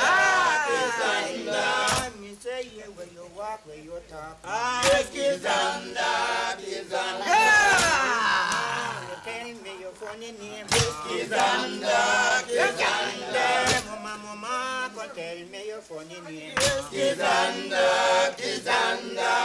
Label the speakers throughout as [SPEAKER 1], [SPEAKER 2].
[SPEAKER 1] Kisander. Me say yeah, where you walk, where you talk.
[SPEAKER 2] Kisander, Kisander.
[SPEAKER 1] You tell me your funny name.
[SPEAKER 2] Kisander, Kisander.
[SPEAKER 1] Mama, go tell me your funny name.
[SPEAKER 2] Kisander, Kisander.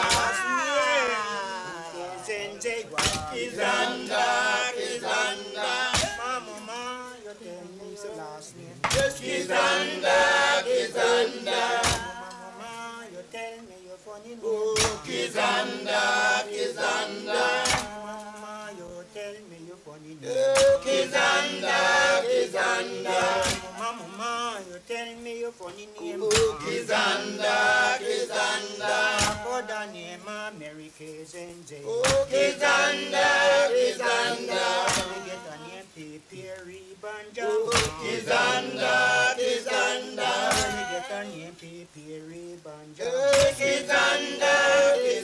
[SPEAKER 2] Kisander, Kisander.
[SPEAKER 1] Mama, you tell me your last name.
[SPEAKER 2] Kisander, Kisander.
[SPEAKER 1] Mama, you tell me your funny name.
[SPEAKER 2] Kisander, Kisander.
[SPEAKER 1] Mama, you tell me your funny name.
[SPEAKER 2] Kisander, Kisander.
[SPEAKER 1] Mama, you tell me your funny name.
[SPEAKER 2] Kisander, Kisander.
[SPEAKER 1] For the name of Mary Kisander.
[SPEAKER 2] Kisander, Kisander.
[SPEAKER 1] We get a name Perry Banja.
[SPEAKER 2] Kisander, Kisander.
[SPEAKER 1] We get a name Perry Banja.
[SPEAKER 2] Kisander,